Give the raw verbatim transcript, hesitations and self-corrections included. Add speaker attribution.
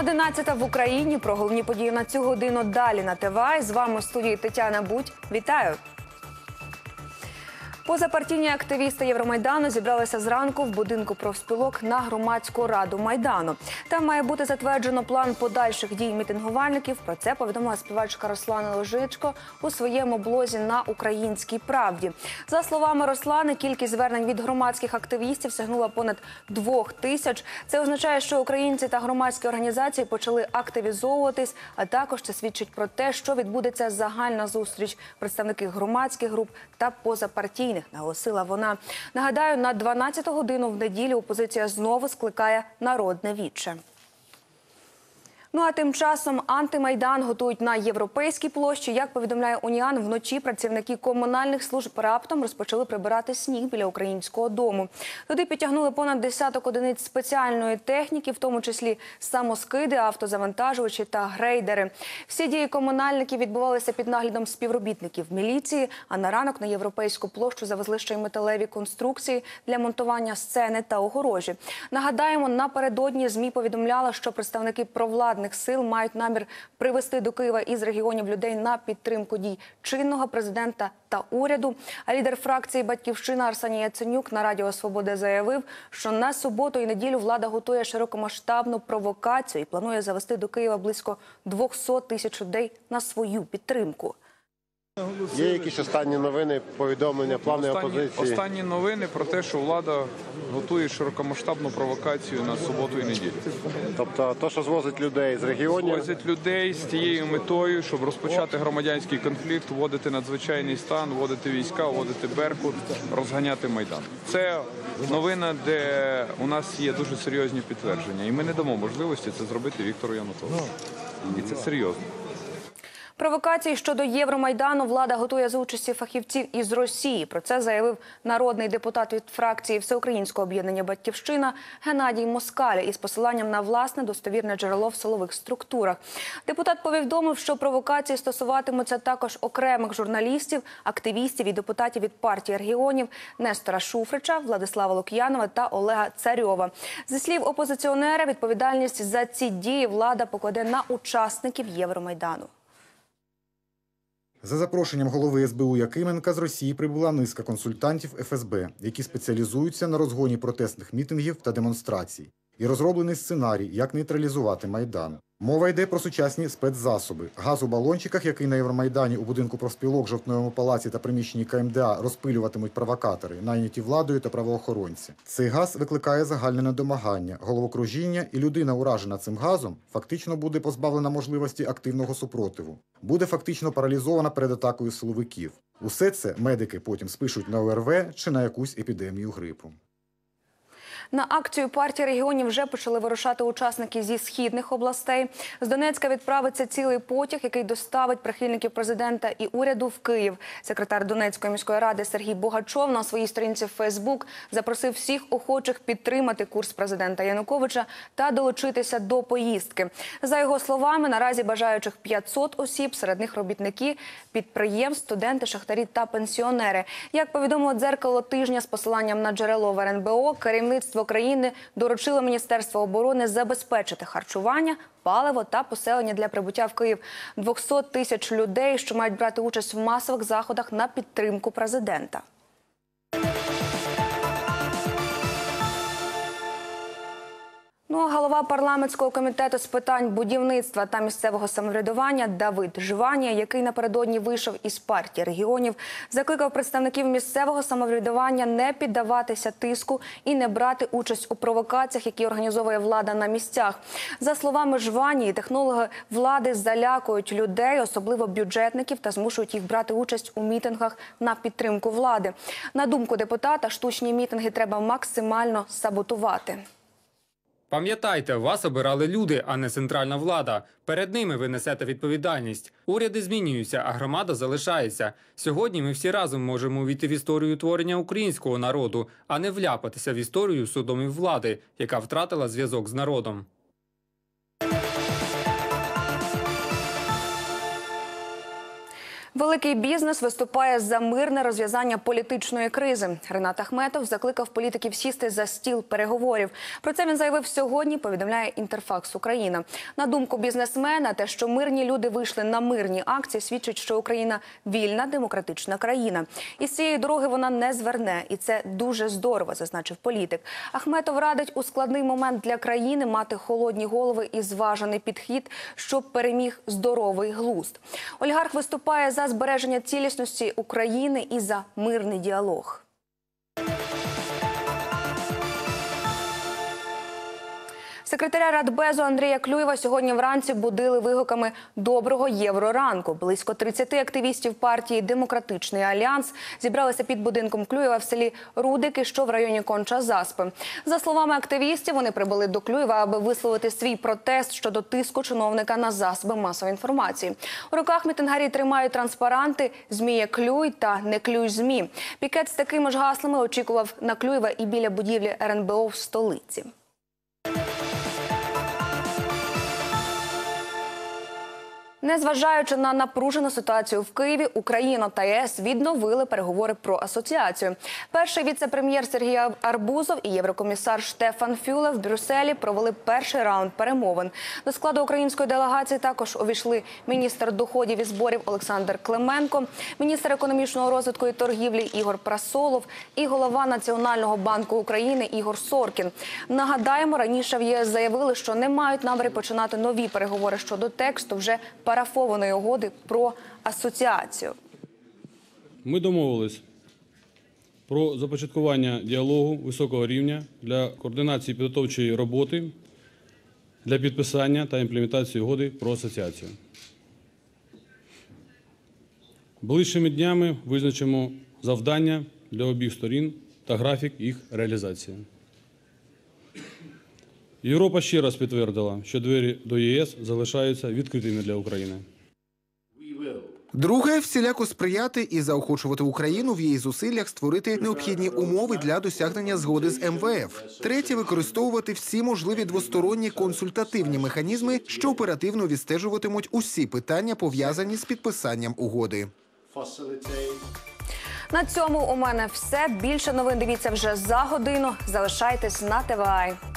Speaker 1: одинадцята в Україні. Про головні події на цю годину далі на ТВА. З вами у студії Тетяна Будь. Вітаю! Позапартійні активісти Євромайдану зібралися зранку в будинку профспілок на громадську раду Майдану. Там має бути затверджено план подальших дій мітингувальників. Про це повідомила співачка Руслана Лежичко у своєму блозі на «Українській правді». За словами Руслани, кількість звернень від громадських активістів сягнула понад двох тисяч. Це означає, що українці та громадські організації почали активізовуватись, а також це свідчить про те, що відбудеться загальна зустріч представників громадських груп та позапартійних, наголосила вона. Нагадаю, на дванадцяту годину в неділю опозиція знову скликає народне віче. Ну а тим часом антимайдан готують на Європейській площі. Як повідомляє Уніан, вночі працівники комунальних служб раптом розпочали прибирати сніг біля Українського дому. Туди підтягнули понад десяток одиниць спеціальної техніки, в тому числі самоскиди, автозавантажувачі та грейдери. Всі дії комунальників відбувалися під наглядом співробітників міліції, а на ранок на Європейську площу завезли ще й металеві конструкції для монтування сцени та огорожі. Нагадаємо, напередодні ЗМІ повідомляла, що представники провладних сил мають намір привести до Києва із регіонів людей на підтримку дій чинного президента та уряду. А лідер фракції «Батьківщина» Арсеній Яценюк на Радіо Свобода заявив, що на суботу і неділю влада готує широкомасштабну провокацію і планує завести до Києва близько двохсот тисяч людей на свою підтримку.
Speaker 2: Є якісь останні новини, повідомлення, плани
Speaker 3: останні,
Speaker 2: опозиції?
Speaker 3: Останні новини про те, що влада готує широкомасштабну провокацію на суботу і неділю.
Speaker 2: Тобто, то, що звозить людей з регіонів?
Speaker 3: Звозять людей з тією метою, щоб розпочати громадянський конфлікт, вводити надзвичайний стан, вводити війська, вводити Беркут, розганяти Майдан. Це новина, де у нас є дуже серйозні підтвердження. І ми не дамо можливості це зробити Віктору Януковичу. І це серйозно.
Speaker 1: Провокації щодо Євромайдану влада готує за участі фахівців із Росії. Про це заявив народний депутат від фракції Всеукраїнського об'єднання «Батьківщина» Геннадій Москаля із посиланням на власне достовірне джерело в силових структурах. Депутат повідомив, що провокації стосуватимуться також окремих журналістів, активістів і депутатів від партії регіонів Нестора Шуфрича, Владислава Лук'янова та Олега Царьова. Зі слів опозиціонера, відповідальність за ці дії влада покладе на учасників Євромайдану.
Speaker 4: За запрошенням голови ес бе у Якименка з Росії прибула низка консультантів еф ес бе, які спеціалізуються на розгоні протестних мітингів та демонстрацій. І розроблений сценарій, як нейтралізувати Майдан. Мова йде про сучасні спецзасоби. Газ у балончиках, який на Євромайдані у будинку профспілок, Жовтневому палаці та приміщенні ка ем де а розпилюватимуть провокатори, найняті владою та правоохоронці. Цей газ викликає загальне недомагання, головокружіння, і людина, уражена цим газом, фактично буде позбавлена можливості активного супротиву. Буде фактично паралізована перед атакою силовиків. Усе це медики потім спишуть на о ер ве чи на якусь епідемію грипу.
Speaker 1: На акцію партії регіонів вже почали вирушати учасники зі східних областей. З Донецька відправиться цілий потяг, який доставить прихильників президента і уряду в Київ. Секретар Донецької міської ради Сергій Богачов на своїй сторінці в Фейсбук запросив всіх охочих підтримати курс президента Януковича та долучитися до поїздки. За його словами, наразі бажаючих п'ятсот осіб, серед них робітники, підприємств, студенти, шахтарі та пенсіонери. Як повідомило «Дзеркало тижня» з посиланням на джерело в ер ен бе о, керівництво країни доручило Міністерству оборони забезпечити харчування, паливо та поселення для прибуття в Київ двохсот тисяч людей, що мають брати участь в масових заходах на підтримку президента. Ну а голова парламентського комітету з питань будівництва та місцевого самоврядування Давид Жванія, який напередодні вийшов із партії регіонів, закликав представників місцевого самоврядування не піддаватися тиску і не брати участь у провокаціях, які організовує влада на місцях. За словами Жванії, технологи влади залякують людей, особливо бюджетників, та змушують їх брати участь у мітингах на підтримку влади. На думку депутата, штучні мітинги треба максимально саботувати.
Speaker 5: Пам'ятайте, вас обирали люди, а не центральна влада. Перед ними ви несете відповідальність. Уряди змінюються, а громада залишається. Сьогодні ми всі разом можемо увійти в історію творення українського народу, а не вляпатися в історію судомів влади, яка втратила зв'язок з народом.
Speaker 1: Великий бізнес виступає за мирне розв'язання політичної кризи. Ренат Ахметов закликав політиків сісти за стіл переговорів. Про це він заявив сьогодні, повідомляє Інтерфакс Україна. На думку бізнесмена, те, що мирні люди вийшли на мирні акції, свідчить, що Україна – вільна, демократична країна. І з цієї дороги вона не зверне. І це дуже здорово, зазначив політик. Ахметов радить у складний момент для країни мати холодні голови і зважений підхід, щоб переміг здоровий глузд. Олігарх виступає за збереження цілісності України і за мирний діалог. Секретаря Радбезу Андрія Клюєва сьогодні вранці будили вигуками «Доброго євроранку». Близько тридцяти активістів партії «Демократичний альянс» зібралися під будинком Клюєва в селі Рудики, що в районі Конча-Заспи. За словами активістів, вони прибули до Клюєва, аби висловити свій протест щодо тиску чиновника на засоби масової інформації. У руках мітингарі тримають транспаранти «Зміє Клюй» та «Не клюй ЗМІ». Пікет з такими ж гаслами очікував на Клюєва і біля будівлі ер ен бе о в столиці. Незважаючи на напружену ситуацію в Києві, Україна та є ес відновили переговори про асоціацію. Перший віце-прем'єр Сергій Арбузов і єврокомісар Штефан Фюле в Брюсселі провели перший раунд перемовин. До складу української делегації також увійшли міністр доходів і зборів Олександр Клименко, міністр економічного розвитку і торгівлі Ігор Прасолов і голова Національного банку України Ігор Соркін. Нагадаємо, раніше в є ес заявили, що не мають наміри починати нові переговори щодо тексту вже парафованої угоди про асоціацію.
Speaker 6: Ми домовились про започаткування діалогу високого рівня для координації підготовчої роботи для підписання та імплементації угоди про асоціацію. Ближчими днями визначимо завдання для обох сторін та графік їх реалізації. Європа ще раз підтвердила, що двері до є ес залишаються відкритими для України.
Speaker 7: Друге – всіляко сприяти і заохочувати Україну в її зусиллях створити необхідні умови для досягнення згоди з ем ве еф. Третє – використовувати всі можливі двосторонні консультативні механізми, що оперативно відстежуватимуть усі питання, пов'язані з підписанням угоди.
Speaker 1: На цьому у мене все. Більше новин дивіться вже за годину. Залишайтесь на те ве а.